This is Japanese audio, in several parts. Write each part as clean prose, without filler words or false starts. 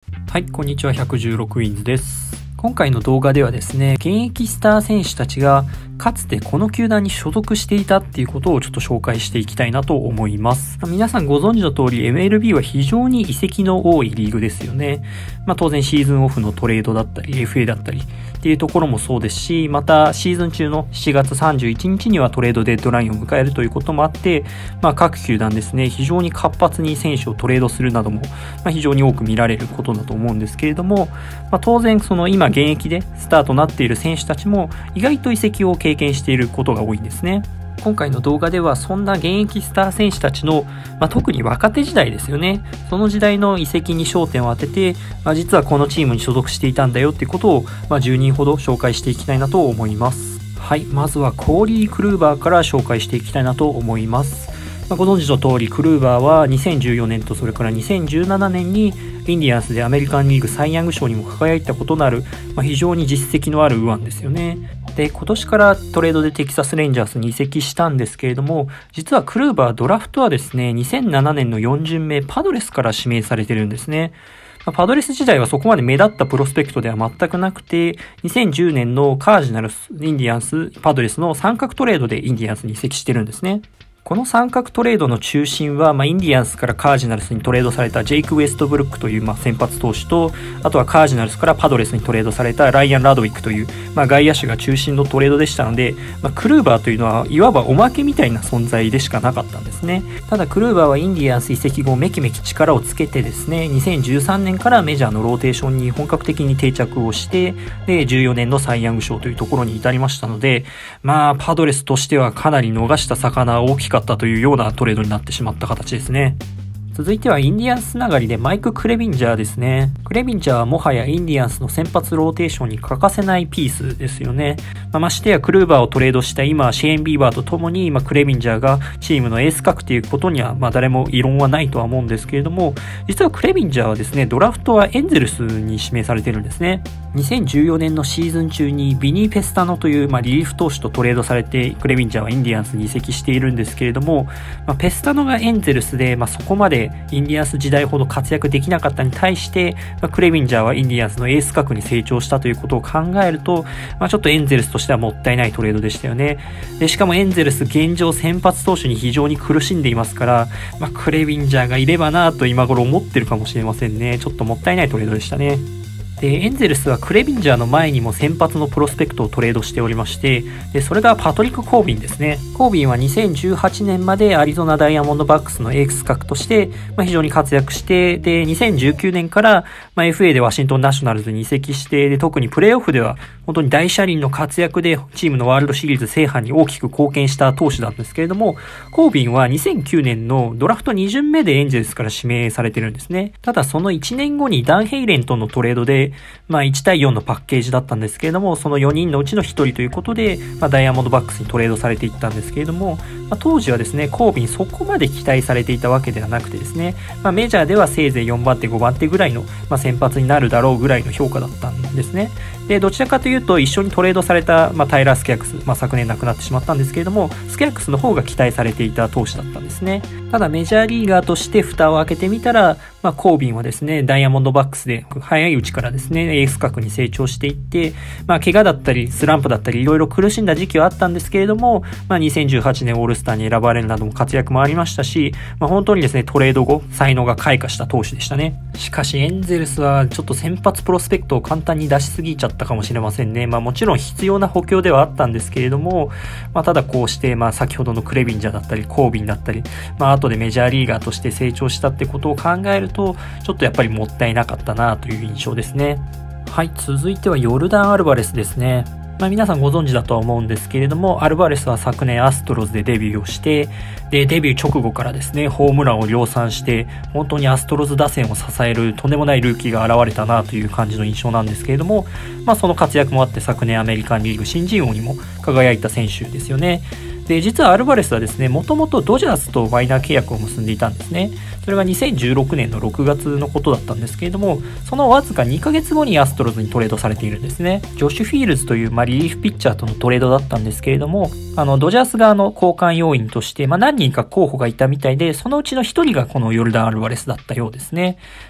はい、こんにちは。116ウィンズです。今回の動画ではですね、現役スター選手たちがかつてこの球団に所属していたっていうことをちょっと紹介していきたいなと思います。皆さんご存知の通り MLB は非常に移籍の多いリーグですよね。当然シーズンオフのトレードだったり FA だったりっていうところもそうですし、またシーズン中の7月31日にはトレードデッドラインを迎えるということもあって、各球団ですね、非常に活発に選手をトレードするなども、非常に多く見られることだと思うんですけれども、当然その今現役でスターとなっている選手たちも意外と移籍を経験していることが多いんですね。今回の動画ではそんな現役スター選手たちの、特に若手時代ですよね。その時代の移籍に焦点を当てて、実はこのチームに所属していたんだよっていうことを、10人ほど紹介していきたいなと思います。はい、まずはコーリー・クルーバーから紹介していきたいなと思います。ご存知の通りクルーバーは2014年とそれから2017年にインディアンスでアメリカンリーグサイ・ヤング賞にも輝いたことのある、非常に実績のある右腕ですよね。で、今年からトレードでテキサスレンジャースに移籍したんですけれども、実はクルーバードラフトはですね、2007年の4巡目パドレスから指名されてるんですね。パドレス時代はそこまで目立ったプロスペクトでは全くなくて、2010年のカージナルス、インディアンス、パドレスの三角トレードでインディアンスに移籍してるんですね。この三角トレードの中心は、インディアンスからカージナルスにトレードされたジェイク・ウェストブルックという先発投手と、あとはカージナルスからパドレスにトレードされたライアン・ラドウィックという、外野手が中心のトレードでしたので、クルーバーというのはいわばおまけみたいな存在でしかなかったんですね。ただクルーバーはインディアンス移籍後めきめき力をつけてですね、2013年からメジャーのローテーションに本格的に定着をして、で、14年のサイ・ヤング賞というところに至りましたので、パドレスとしてはかなり逃した魚大きかったというようなトレードになってしまった形ですね。続いてはインディアンスつながりでマイク・クレビンジャーですね。クレビンジャーはもはやインディアンスの先発ローテーションに欠かせないピースですよね。ましてやクルーバーをトレードした今シェーン・ビーバーとともにクレビンジャーがチームのエース格ということには誰も異論はないとは思うんですけれども、実はクレビンジャーはですね、ドラフトはエンゼルスに指名されてるんですね。2014年のシーズン中にビニー・ペスタノというリリーフ投手とトレードされてクレビンジャーはインディアンスに移籍しているんですけれども、ペスタノがエンゼルスでそこまでインディアンス時代ほど活躍できなかったに対して、クレビンジャーはインディアンスのエース格に成長したということを考えると、ちょっとエンゼルスとしてはもったいないトレードでしたよね。で、しかもエンゼルス現状先発投手に非常に苦しんでいますから、クレビンジャーがいればなと今頃思ってるかもしれませんね。ちょっともったいないトレードでしたね。で、エンゼルスはクレビンジャーの前にも先発のプロスペクトをトレードしておりまして、で、それがパトリック・コービンですね。コービンは2018年までアリゾナダイヤモンドバックスのエース格として、非常に活躍して、で、2019年から、FA でワシントンナショナルズに移籍して、で、特にプレーオフでは本当に大車輪の活躍でチームのワールドシリーズ制覇に大きく貢献した投手なんですけれども、コービンは2009年のドラフト2巡目でエンゼルスから指名されてるんですね。ただその1年後にダン・ヘイレンとのトレードで、1対4のパッケージだったんですけれども、その4人のうちの1人ということで、ダイヤモンドバックスにトレードされていったんですけれども、当時はですね、コービンそこまで期待されていたわけではなくてですね、メジャーではせいぜい4番手5番手ぐらいの、先発になるだろうぐらいの評価だったんですね。で、どちらかというと一緒にトレードされた、タイラー・スキャクス、昨年亡くなってしまったんですけれども、スキャクスの方が期待されていた投手だったんですね。ただメジャーリーガーとして蓋を開けてみたら、コービンはですね、ダイヤモンドバックスで早いうちからですね、エース格に成長していって、怪我だったりスランプだったりいろいろ苦しんだ時期はあったんですけれども、2018年オールスターに選ばれるなども活躍もありましたし、本当にですね、トレード後才能が開花した投手でしたね。しかしエンゼルスはちょっと先発プロスペクトを簡単に出しすぎちゃったかもしれませんね。もちろん必要な補強ではあったんですけれども、ただこうして先ほどのクレビンジャーだったりコービンだったり、後でメジャーリーガーとして成長したってことを考えると、ちょっとやっぱりもったいなかったなという印象ですね。はい、続いてはヨルダン・アルバレスですね。皆さんご存知だとは思うんですけれども、アルバレスは昨年アストロズでデビューをして、で、デビュー直後からですね、ホームランを量産して、本当にアストロズ打線を支えるとんでもないルーキーが現れたなという感じの印象なんですけれども、その活躍もあって昨年アメリカンリーグ新人王にも輝いた選手ですよね。で、実はアルバレスはですね、もともとドジャースとマイナー契約を結んでいたんですね。それが2016年の6月のことだったんですけれども、そのわずか2ヶ月後にアストロズにトレードされているんですね。ジョシュ・フィールズというリリーフピッチャーとのトレードだったんですけれども、ドジャース側の交換要員として、何人か候補がいたみたいで、そのうちの1人がこのヨルダン・アルバレスだったようですね。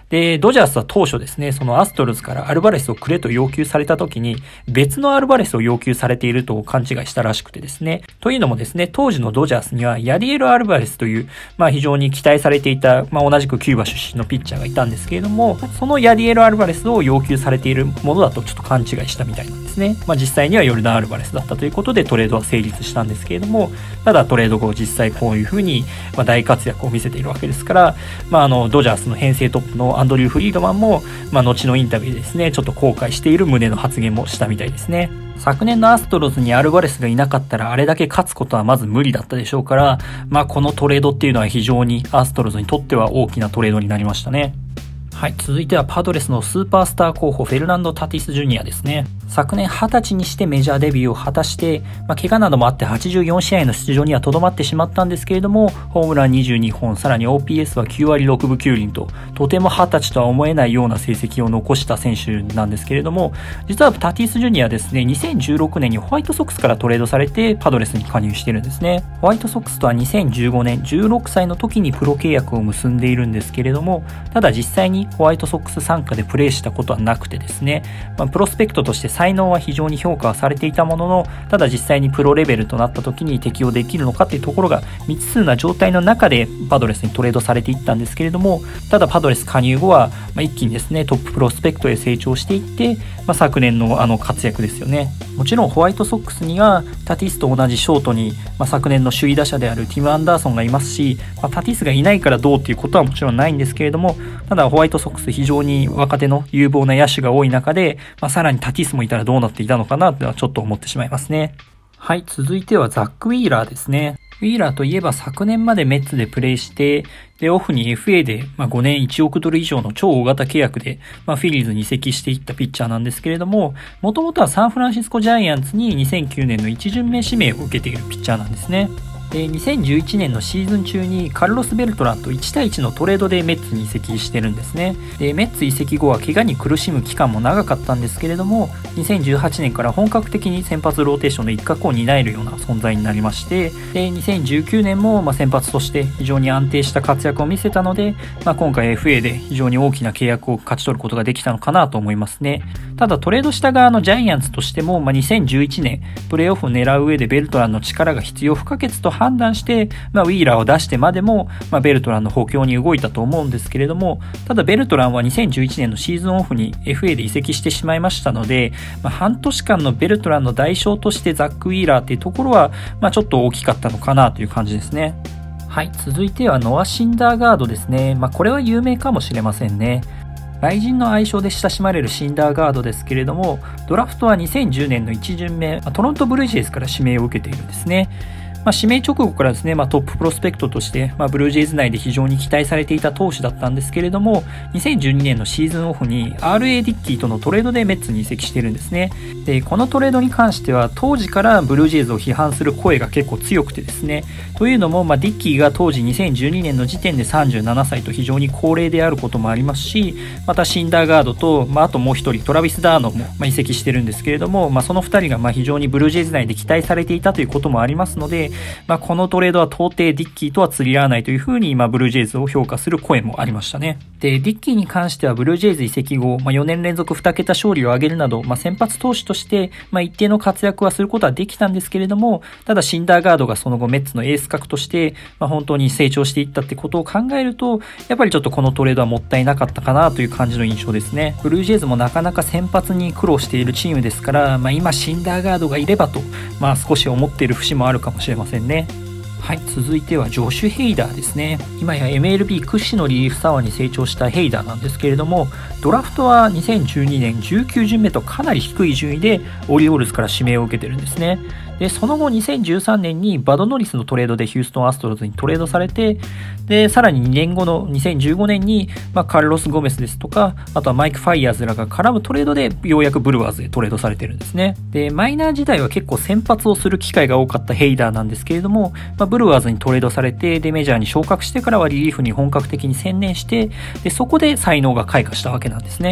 で、ドジャースは当初ですね、そのアストロズからアルバレスをくれと要求された時に、別のアルバレスを要求されていると勘違いしたらしくてですね。というのもですね、当時のドジャースにはヤディエル・アルバレスという、非常に期待されていた、同じくキューバ出身のピッチャーがいたんですけれども、そのヤディエル・アルバレスを要求されているものだとちょっと勘違いしたみたいなんですね。実際にはヨルダン・アルバレスだったということでトレードは成立したんですけれども、ただトレード後実際こういう風に大活躍を見せているわけですから、ドジャースの編成トップのアンドリュー・フリードマンも、後のインタビューでですね、ちょっと後悔している旨の発言もしたみたいですね。昨年のアストロズにアルバレスがいなかったらあれだけ勝つことはまず無理だったでしょうから、このトレードっていうのは非常にアストロズにとっては大きなトレードになりましたね。はい、続いてはパドレスのスーパースター候補フェルナンド・タティス・ジュニアですね。昨年20歳にしてメジャーデビューを果たして、怪我などもあって84試合の出場にはとどまってしまったんですけれども、ホームラン22本、さらに OPS は9割6分9厘と、とても20歳とは思えないような成績を残した選手なんですけれども、実はタティス・ジュニアですね、2016年にホワイトソックスからトレードされてパドレスに加入してるんですね。ホワイトソックスとは2015年16歳の時にプロ契約を結んでいるんですけれども、ただ実際にホワイトソックス傘下でプレーしたことはなくてですね、プロスペクトとして才能は非常に評価はされていたものの、ただ実際にプロレベルとなった時に適用できるのかっていうところが未知数な状態の中でパドレスにトレードされていったんですけれども、ただパドレス加入後は一気にですねトッププロスペクトへ成長していって、昨年の活躍ですよね。もちろんホワイトソックスにはタティスと同じショートに、昨年の首位打者であるティム・アンダーソンがいますし、タティスがいないからどうっていうことはもちろんないんですけれども、ただホワイトソックス非常に若手の有望な野手が多い中で、さらにタティスもいたらどうなっていたのかなってはちょっと思ってしまいますね。はい、続いてはザック・ウィーラーですね。ウィーラーといえば昨年までメッツでプレーして、で、オフに FA で5年1億ドル以上の超大型契約で、フィリーズに移籍していったピッチャーなんですけれども、もともとはサンフランシスコジャイアンツに2009年の1巡目指名を受けているピッチャーなんですね。で、2011年のシーズン中にカルロス・ベルトランと1対1のトレードでメッツに移籍してるんですね。で、メッツ移籍後は怪我に苦しむ期間も長かったんですけれども、2018年から本格的に先発ローテーションの一角を担えるような存在になりまして、で、2019年も先発として非常に安定した活躍を見せたので、今回 FA で非常に大きな契約を勝ち取ることができたのかなと思いますね。ただトレードした側のジャイアンツとしても、2011年プレーオフを狙う上でベルトランの力が必要不可欠と判断して、ウィーラーを出してまでも、ベルトランの補強に動いたと思うんですけれども、ただベルトランは2011年のシーズンオフに FA で移籍してしまいましたので、半年間のベルトランの代償としてザック・ウィーラーっていうところは、ちょっと大きかったのかなという感じですね。はい、続いてはノア・シンダーガードですね。これは有名かもしれませんね。雷神の愛称で親しまれるシンダーガードですけれども、ドラフトは2010年の1巡目、トロントブルージェイズから指名を受けているんですね。指名直後からですね、トッププロスペクトとして、ブルージェイズ内で非常に期待されていた投手だったんですけれども、2012年のシーズンオフに R.A. ディッキーとのトレードでメッツに移籍しているんですね。で、このトレードに関しては当時からブルージェイズを批判する声が結構強くてですね、というのも、ディッキーが当時2012年の時点で37歳と非常に高齢であることもありますし、またシンダーガードと、あともう一人トラビス・ダーノも移籍してるんですけれども、その二人が非常にブルージェイズ内で期待されていたということもありますので、このトレードは到底ディッキーとは釣り合わないというふうにブルージェイズを評価する声もありましたね。で、ディッキーに関してはブルージェイズ移籍後、4年連続2桁勝利を挙げるなど、先発投手として、一定の活躍はすることはできたんですけれども、ただシンダーガードがその後メッツのエース格として、本当に成長していったってことを考えると、やっぱりちょっとこのトレードはもったいなかったかなという感じの印象ですね。ブルージェイズもなかなか先発に苦労しているチームですから、今シンダーガードがいればと、少し思っている節もあるかもしれませんね。はい、続いてはジョシュ・ヘイダーですね。今や MLB 屈指のリリーフ左腕に成長したヘイダーなんですけれども、ドラフトは2012年19巡目とかなり低い順位でオリオールズから指名を受けてるんですね。で、その後2013年にバドノリスのトレードでヒューストンアストロズにトレードされて、で、さらに2年後の2015年に、カルロス・ゴメスですとか、あとはマイク・ファイヤーズらが絡むトレードでようやくブルワーズへトレードされてるんですね。で、マイナー時代は結構先発をする機会が多かったヘイダーなんですけれども、ブルワーズにトレードされて、で、メジャーに昇格してからはリリーフに本格的に専念して、で、そこで才能が開花したわけなんですね。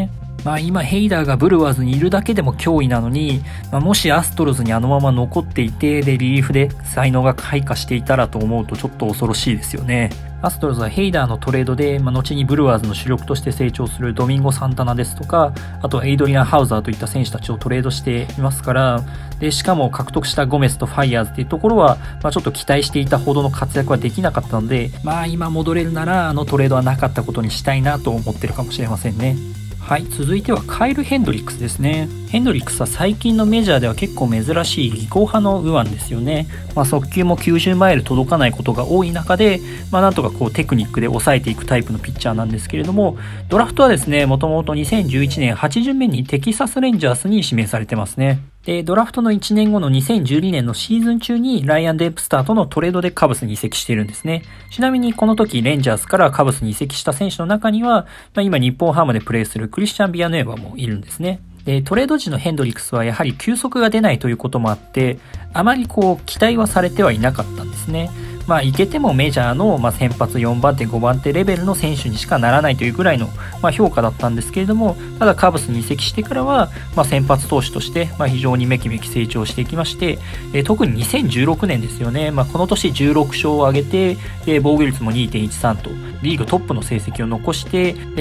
今ヘイダーがブルワーズにいるだけでも脅威なのに、もしアストロズにあのまま残っていて、で、リリーフで才能が開花していたらと思うとちょっと恐ろしいですよね。アストロズはヘイダーのトレードで、後にブルワーズの主力として成長するドミンゴ・サンタナですとか、あとエイドリアン・ハウザーといった選手たちをトレードしていますから、で、しかも獲得したゴメスとファイヤーズっていうところは、ちょっと期待していたほどの活躍はできなかったので、今戻れるならあのトレードはなかったことにしたいなと思ってるかもしれませんね。はい、続いてはカイル・ヘンドリックスですね。ヘンドリックスは最近のメジャーでは結構珍しい技巧派の右腕ですよね。速球も90マイル届かないことが多い中で、なんとかテクニックで抑えていくタイプのピッチャーなんですけれども、ドラフトはですね、もともと2011年8巡目にテキサスレンジャースに指名されてますね。で、ドラフトの1年後の2012年のシーズン中にライアン・デンプスターとのトレードでカブスに移籍しているんですね。ちなみにこの時レンジャースからカブスに移籍した選手の中には、今日本ハムでプレーするクリスチャン・ビアヌエバもいるんですね。で、トレード時のヘンドリックスはやはり球速が出ないということもあって、あまり期待はされてはいなかったんですね。いけてもメジャーの、先発4番手5番手レベルの選手にしかならないというぐらいの、評価だったんですけれども、ただカブスに移籍してからは、先発投手として、非常にめきめき成長していきまして、特に2016年ですよね。この年16勝を挙げて、防御率も 2.13 とリーグトップの成績を残して、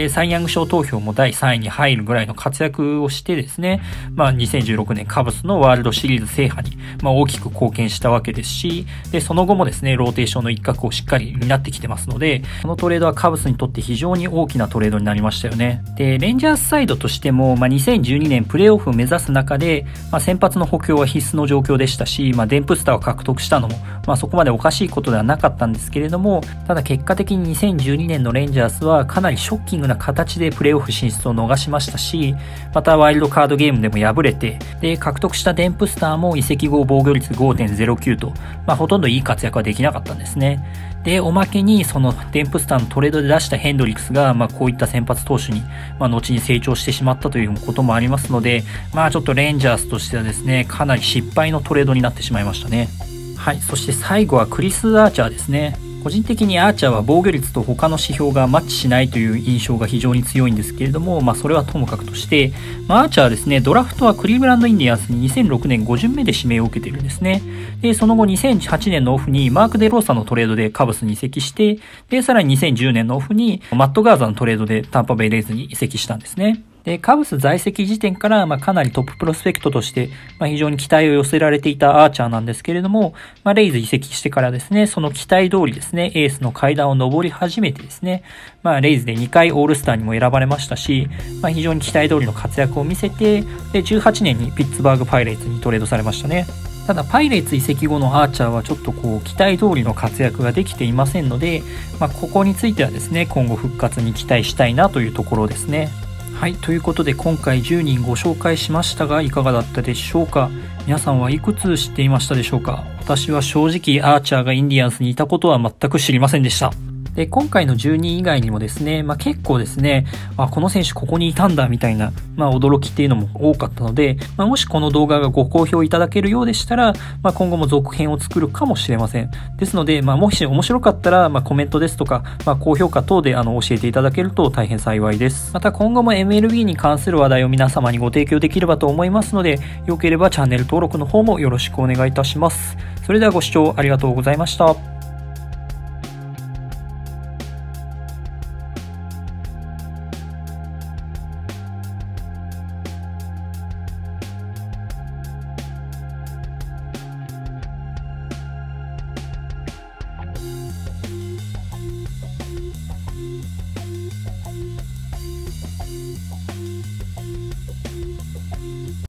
サイ・ヤング賞投票も第3位に入るぐらいの活躍をしてですね、2016年カブスのワールドシリーズ制覇に、大きく貢献したわけですし、で、その後もですね、ローテーションの一角をしっかり担ってきてますので、このトレードはカブスにとって非常に大きなトレードになりましたよね。で、レンジャースサイドとしても、2012年プレーオフを目指す中で、先発の補強は必須の状況でしたし、デンプスターを獲得したのも、そこまでおかしいことではなかったんですけれども、ただ結果的に2012年のレンジャースはかなりショッキングな形でプレーオフ進出を逃しましたし、またワイルドカードゲームでも敗れて、で、獲得したデンプスターも移籍後防御率 5.09 と、ほとんどいい活躍はできなかったんですね。で、おまけにそのデンプスターのトレードで出したヘンドリックスが、こういった先発投手に、後に成長してしまったということもありますので、ちょっとレンジャースとしてはですね、かなり失敗のトレードになってしまいましたね。はい、そして最後はクリス・アーチャーですね。個人的にアーチャーは防御率と他の指標がマッチしないという印象が非常に強いんですけれども、それはともかくとして、アーチャーはですね、ドラフトはクリーブランドインディアンスに2006年5巡目で指名を受けているんですね。で、その後2008年のオフにマーク・デローサのトレードでカブスに移籍して、で、さらに2010年のオフにマット・ガーザのトレードでタンパベイ・レイズに移籍したんですね。で、カブス在籍時点から、かなりトッププロスペクトとして、非常に期待を寄せられていたアーチャーなんですけれども、レイズ移籍してからですね、その期待通りですね、エースの階段を上り始めてですね、レイズで2回オールスターにも選ばれましたし、非常に期待通りの活躍を見せて、で、18年にピッツバーグパイレーツにトレードされましたね。ただパイレーツ移籍後のアーチャーはちょっと期待通りの活躍ができていませんので、ここについてはですね、今後復活に期待したいなというところですね。はい、ということで今回10人ご紹介しましたがいかがだったでしょうか。皆さんはいくつ知っていましたでしょうか。私は正直アーチャーがインディアンスにいたことは全く知りませんでした。で、今回の10人以外にもですね、結構ですね、この選手ここにいたんだみたいな、驚きっていうのも多かったので、もしこの動画がご好評いただけるようでしたら、今後も続編を作るかもしれません。ですので、もし面白かったら、コメントですとか、高評価等で教えていただけると大変幸いです。また今後も MLB に関する話題を皆様にご提供できればと思いますので、よければチャンネル登録の方もよろしくお願いいたします。それではご視聴ありがとうございました。